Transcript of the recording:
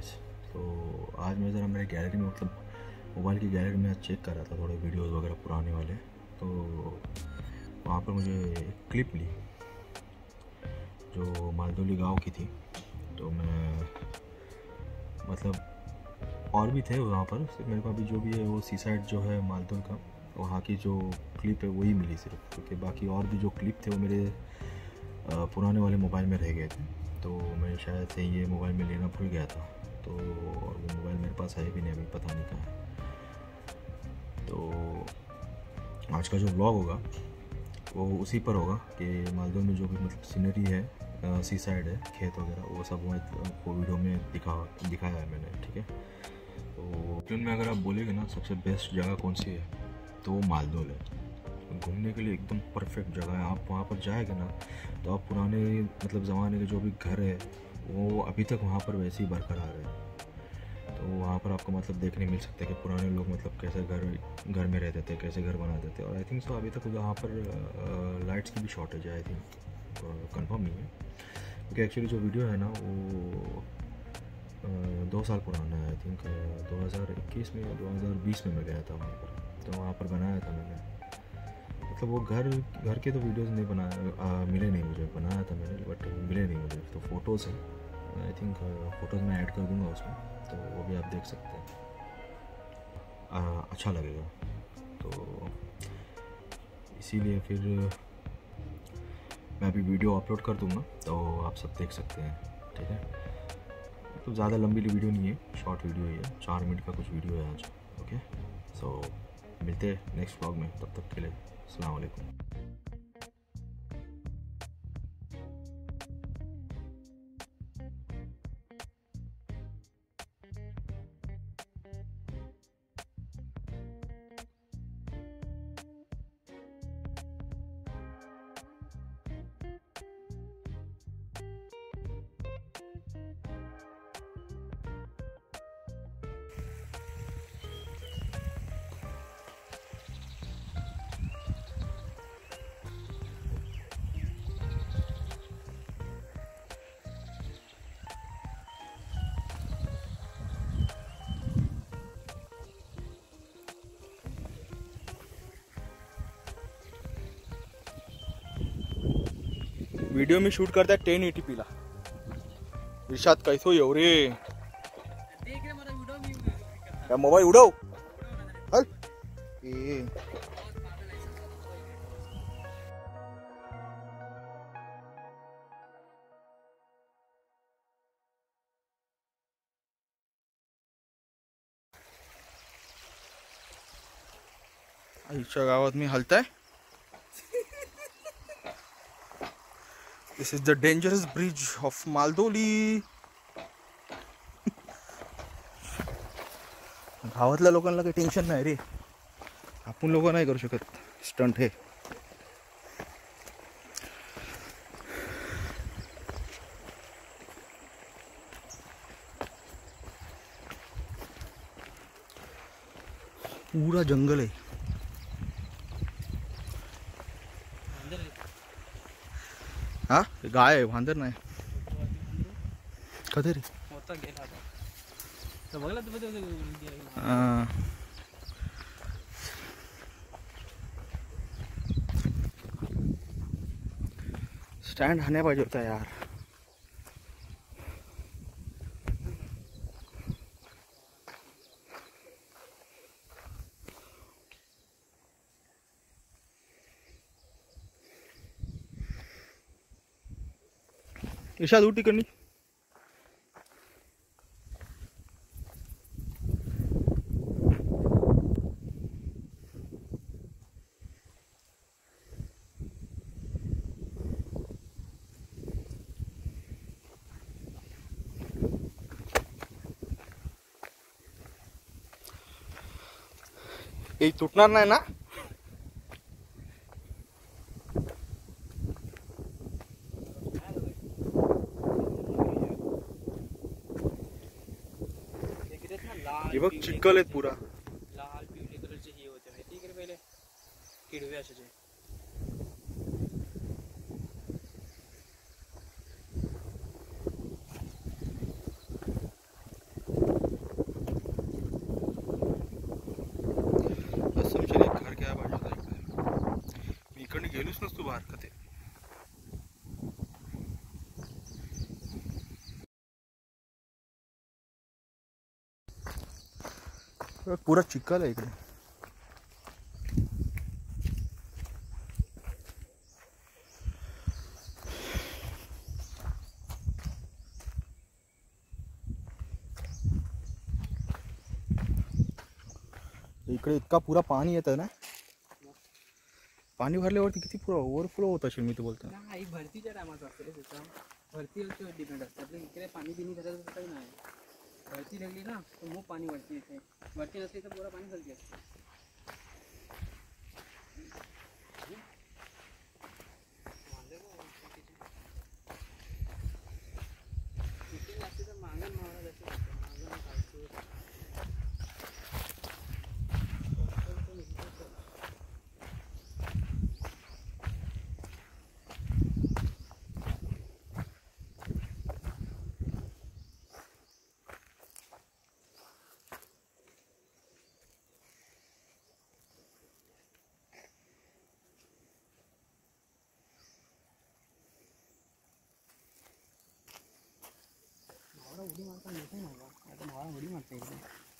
Guys. तो आज मैं ज़रा मेरे गैलरी में मोबाइल की गैलरी में चेक कर रहा था थोड़े वीडियोस वगैरह पुराने वाले। तो वहाँ पर मुझे एक क्लिप मिली जो मालदोली गांव की थी। तो मैं और भी थे वहाँ पर, सिर्फ मेरे को अभी जो भी है वो सी साइड जो है मालदोल का वहाँ की जो क्लिप है वही मिली सिर्फ, क्योंकि बाकी और भी जो क्लिप थे वो मेरे पुराने वाले मोबाइल में रह गए थे। तो मैं शायद से ये मोबाइल में लेना भूल गया था, तो और वो मोबाइल मेरे पास है भी नहीं, अभी पता नहीं कहाँ है। तो आज का जो व्लॉग होगा वो उसी पर होगा कि मालदोल में जो भी सीनरी है, सी साइड है, खेत वगैरह, वो सब वो वीडियो में दिखाया है मैंने, ठीक है। तो ट्रेन में अगर आप बोलेंगे ना सबसे बेस्ट जगह कौन सी है, तो वो मालदोल है। घूमने के लिए एकदम परफेक्ट जगह है। आप वहाँ पर जाएंगे ना तो आप पुराने ज़माने के जो भी घर है वो अभी तक वहाँ पर वैसे ही बरकरार है। तो वहाँ पर आपको देखने मिल सकता है कि पुराने लोग कैसे घर में रहते थे, कैसे घर बनाते थे। और आई थिंक सो अभी तक वहाँ पर लाइट्स की भी शॉर्टेज है, आई थिंक कंफर्म नहीं है, क्योंकि एक्चुअली जो वीडियो है ना वो 2 साल पुराना है। आई थिंक 2021 में या 2020 में मैं गया था वहाँ पर, तो वहाँ पर बनाया था मैंने। वो घर के तो वीडियोस नहीं मिले नहीं मुझे, बनाया था मैंने बट मिले नहीं मुझे। तो फ़ोटोज़ हैं, आई थिंक फ़ोटोज़ मैं ऐड कर दूंगा उसमें, तो वो भी आप देख सकते हैं, अच्छा लगेगा। तो इसीलिए फिर मैं अभी वीडियो अपलोड कर दूंगा, तो आप सब देख सकते हैं, ठीक है। तो ज़्यादा लंबी वीडियो नहीं है, शॉर्ट वीडियो ही है, 4 मिनट का कुछ वीडियो है आज, ओके। सो मिलते हैं नेक्स्ट व्लॉग में, तब तक के लिए अस्सलाम वालेकुम। वीडियो में शूट करता है 1080p ला इरशाद कैसो येऊ रे क्या मोबाइल उड़ाओ हल ए आईच्या गावात मी हलताय। This is the dangerous bridge of Maldoli. गावातल्या लोकांना काही टेन्शन नाही रे, आपण लोक नाही करू शकत स्टंट हे। पूरा जंगल है। हाँ गाय आहे, वांदर नाही कधी रे स्टँड हाण्या पाहिजे होता यार। इशाद उठी करनी ये तुटणार नाही ना। हे बघ चिखल आहेत पूरा, लाल पिवळे कलरचे हे होते माहिती आहे का पहिले, किडवे असायचे। आतापासूनच तू बाहेर खाते. पुरा चिखल आहे इकडे. इकडे इतका पुरा पाणी येतं ना. पाणी भरल्यावरती किती पुरा ओव्हरफ्लो होत असेल. मी तर बोलतो नाही, भरतीच्या टायमात असते रे त्याचा. भरतीवर डिपेंड असतं. आपल्या इकडे पाणी बिनी भरायचं काही नाही. भरती लागली ना तर मग पाणी वरती येते. वरती नसते तर पुरा पाणी खालती असते. असते तर मागण मावळा जाते. मागण खालतो. मावळा उडी मारता येते मला. आता मावळा उडी मारता येते.